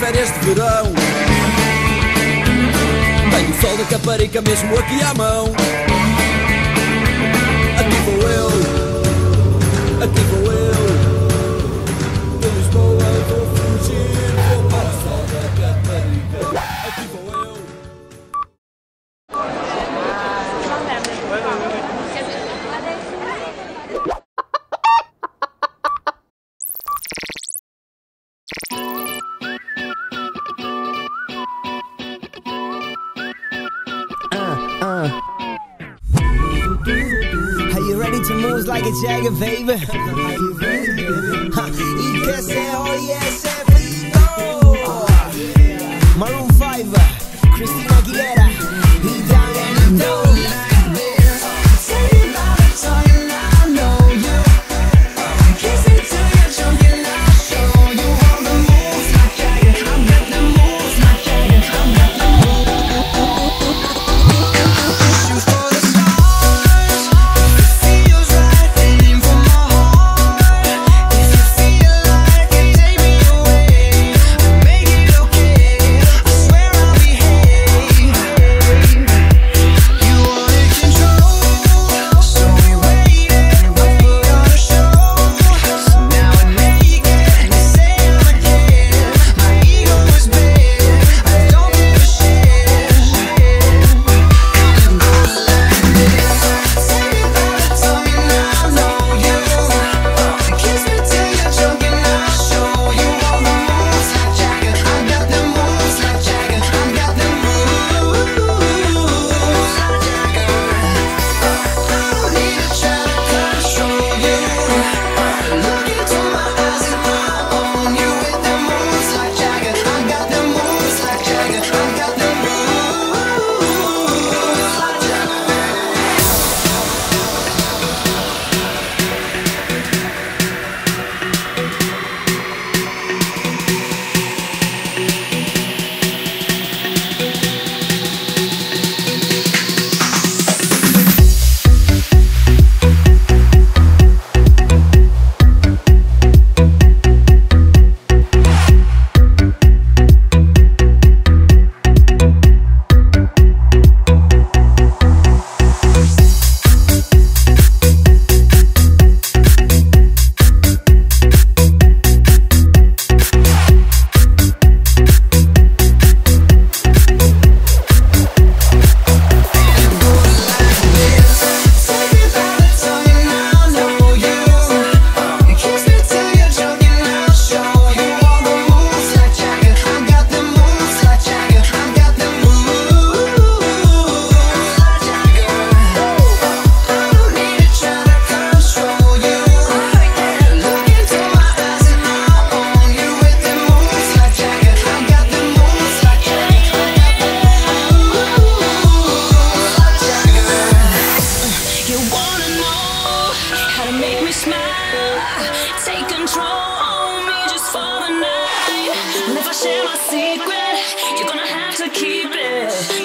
férias de verão. Tenho o sol da Caparica mesmo aqui à mão. Aqui vou eu, aqui vou eu. De Lisboa vou fugir, vou para o sol da Caparica. Aqui vou eu. Are you ready to move like a Jagger, baby? Are you ready? Y que se oye ese grito. Maroon 5, Christina Aguilera, y Danielito. Take control on me just for the night. And if I share my secret, you're gonna have to keep it.